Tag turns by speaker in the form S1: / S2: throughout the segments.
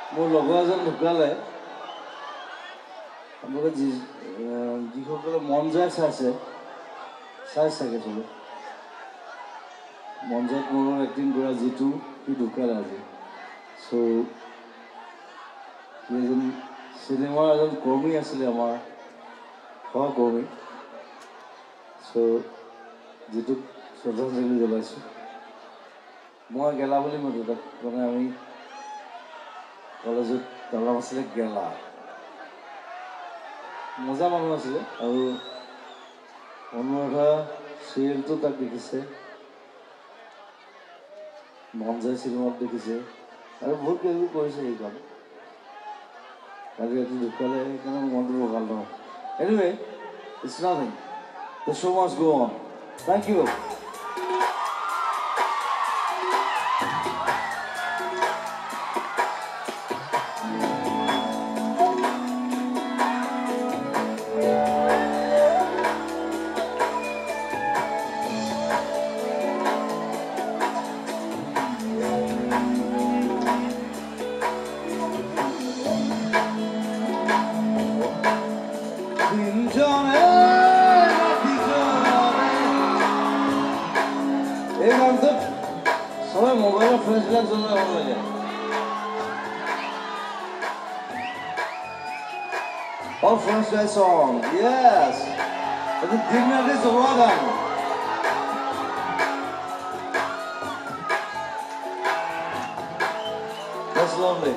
S1: মোৰ লগৰ এজন ঢুকালে আপোনালোকে যিসকলে মন যায় চাইছে চাই চাগে চবে মন যায় মোৰ এক্টিং কৰা যিটো সি ঢুকালে আজি চ' সি এজন চিনেমাৰ এজন কৰ্মী আছিলে আমাৰ সহকৰ্মী চ' যিটোক শ্ৰদ্ধাঞ্জলি জ্বলাইছোঁ মই গেলা বুলি মাতোঁ তাক মানে আমি কলেজত তাৰ নাম আছিলে গেলা মজা মানুহ আছিলে আৰু অনুৰাধা চিৰিয়েলটো তাক দেখিছে মন যায় চিনেমাত দেখিছে আৰু বহুত কিবা কিবি কৰিছে সেই কাম কালি ৰাতি ঢুকালে সেইকাৰণে মনটো বৰ ভাল নহয় anyway it's nothing the show' must go on thank you সবাই মোবাইলের ফ্রেশবিলাক জ্বলাই ভালো লাগে All flashlight song, yes. It's a dignity to Rogan. That's lovely.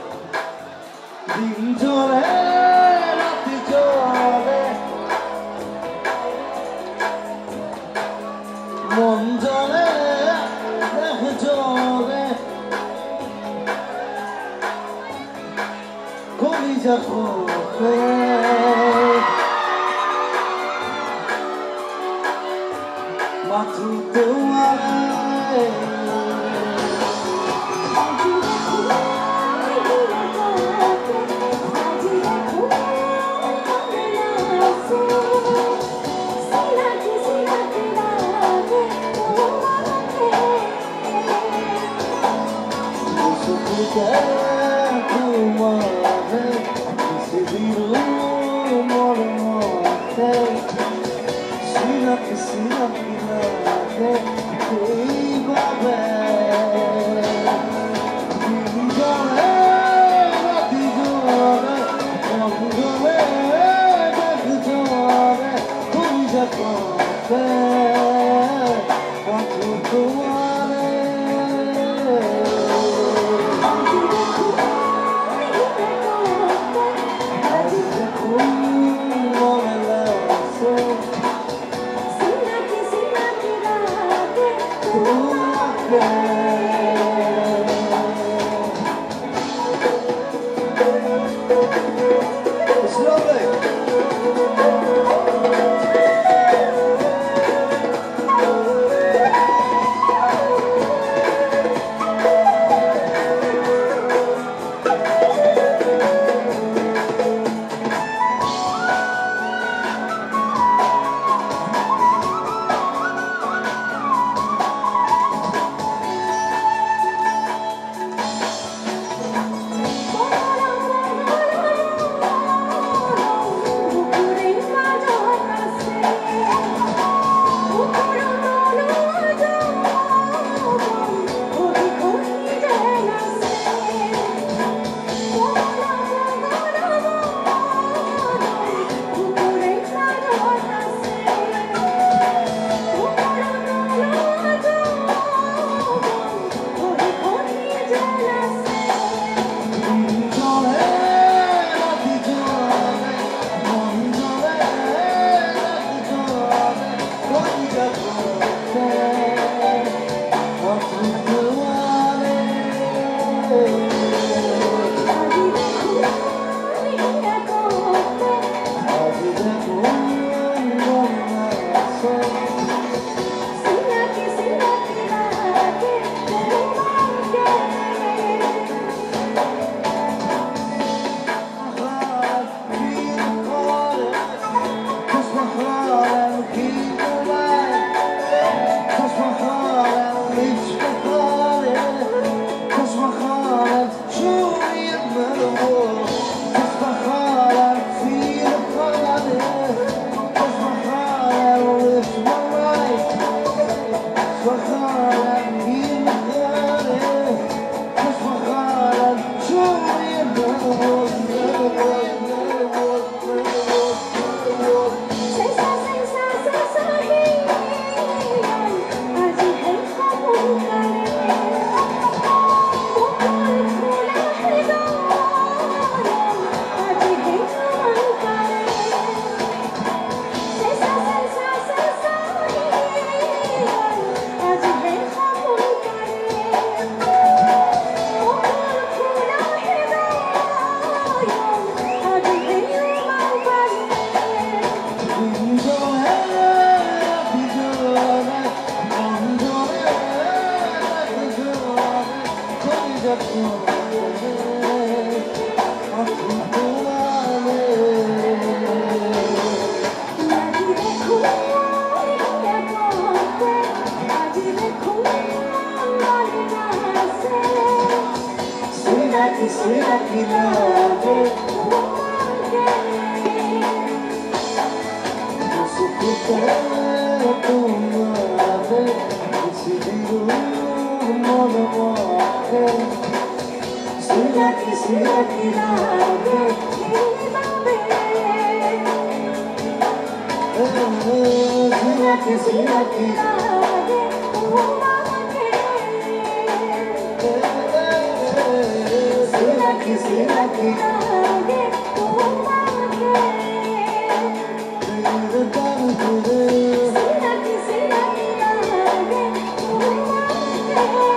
S2: Thank you.